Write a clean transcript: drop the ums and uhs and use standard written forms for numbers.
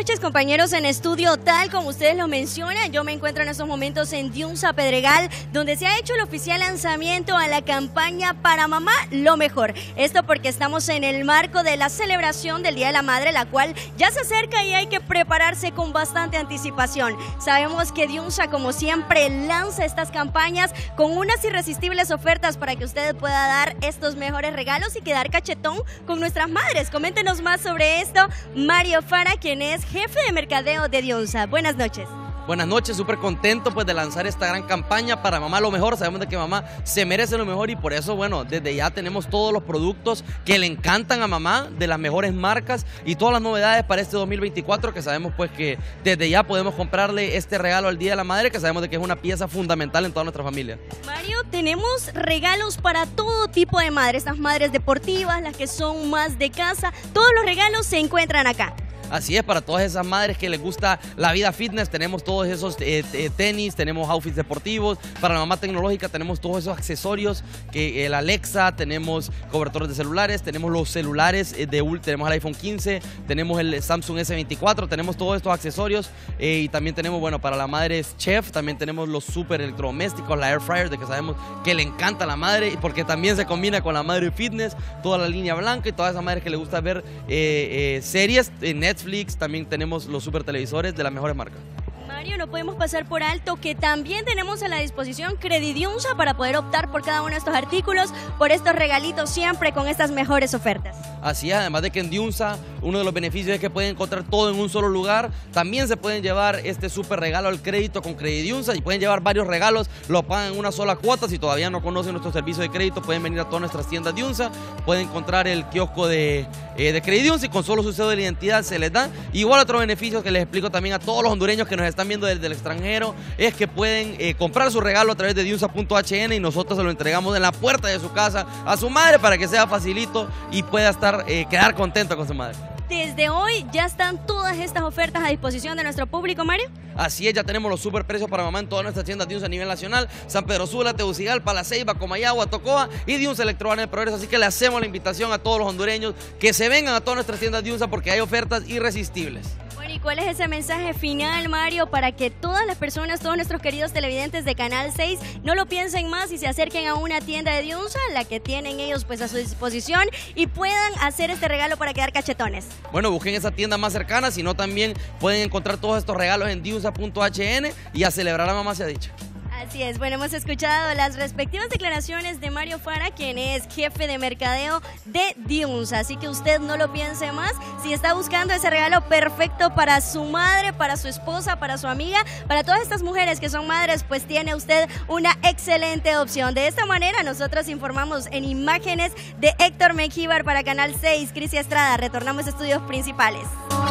noches, compañeros en estudio. Tal como ustedes lo mencionan, yo me encuentro en estos momentos en Diunsa Pedregal, donde se ha hecho el oficial lanzamiento a la campaña Para Mamá Lo Mejor. Esto porque estamos en el marco de la celebración del Día de la Madre, la cual ya se acerca y hay que prepararse con bastante anticipación. Sabemos que Diunsa, como siempre, lanza estas campañas con unas irresistibles ofertas para que usted pueda dar estos mejores regalos y quedar cachetón con nuestras madres. Coméntenos más sobre esto, Mario Fara, quien es jefe de mercadeo de Diunsa. Buenas noches. Buenas noches, súper contento pues de lanzar esta gran campaña Para Mamá Lo Mejor. Sabemos de que mamá se merece lo mejor y por eso, bueno, desde ya tenemos todos los productos que le encantan a mamá, de las mejores marcas y todas las novedades para este 2024, que sabemos pues que desde ya podemos comprarle este regalo al Día de la Madre, que sabemos de que es una pieza fundamental en toda nuestra familia. Mario, tenemos regalos para todo tipo de madres, estas madres deportivas, las que son más de casa, todos los regalos se encuentran acá. Así es, para todas esas madres que les gusta la vida fitness, tenemos todos esos tenis, tenemos outfits deportivos. Para la mamá tecnológica tenemos todos esos accesorios, que el Alexa, tenemos cobertores de celulares, tenemos los celulares tenemos el iPhone 15, tenemos el Samsung S24, tenemos todos estos accesorios y también tenemos, bueno, para la madre chef, también tenemos los super electrodomésticos, la air fryer, de que sabemos que le encanta a la madre, porque también se combina con la madre fitness, toda la línea blanca y todas esas madres que les gusta ver series en Netflix. También tenemos los super televisores de las mejores marcas. Mario, no podemos pasar por alto que también tenemos a la disposición Credidiunsa para poder optar por cada uno de estos artículos, por estos regalitos siempre con estas mejores ofertas. Así es, además de que en Diunsa uno de los beneficios es que pueden encontrar todo en un solo lugar. También se pueden llevar este súper regalo al crédito con Credidiunsa y pueden llevar varios regalos, lo pagan en una sola cuota. Si todavía no conocen nuestro servicio de crédito, pueden venir a todas nuestras tiendas Diunsa, pueden encontrar el kiosco de Credidiunsa y con solo su cédula de identidad se les da. Igual otro beneficio que les explico también a todos los hondureños que nos están viendo desde el extranjero es que pueden comprar su regalo a través de Diunsa.hn y nosotros se lo entregamos en la puerta de su casa a su madre para que sea facilito y pueda quedar contento con su madre. Desde hoy ya están todas estas ofertas a disposición de nuestro público, Mario. Así es, ya tenemos los super precios para mamá en todas nuestras tiendas Diunsa a nivel nacional: San Pedro Sula, Tegucigalpa, La Ceiba, Comayagua, Tocoa y Diunsa Electrobank Progreso. Así que le hacemos la invitación a todos los hondureños que se vengan a todas nuestras tiendas Diunsa porque hay ofertas irresistibles. Bueno, ¿y cuál es ese mensaje final, Mario, para que todas las personas, todos nuestros queridos televidentes de Canal 6 no lo piensen más y se acerquen a una tienda de Diunsa, la que tienen ellos pues a su disposición, y puedan hacer este regalo para quedar cachetones? Bueno, busquen esa tienda más cercana, si no también pueden encontrar todos estos regalos en Diunsa.hn y a celebrar a mamá se ha dicho. Así es, bueno, hemos escuchado las respectivas declaraciones de Mario Fara, quien es jefe de mercadeo de Diunsa, así que usted no lo piense más. Si está buscando ese regalo perfecto para su madre, para su esposa, para su amiga, para todas estas mujeres que son madres, pues tiene usted una excelente opción. De esta manera nosotros informamos en imágenes de Héctor Mengíbar para Canal 6, Crisia Estrada. Retornamos a estudios principales.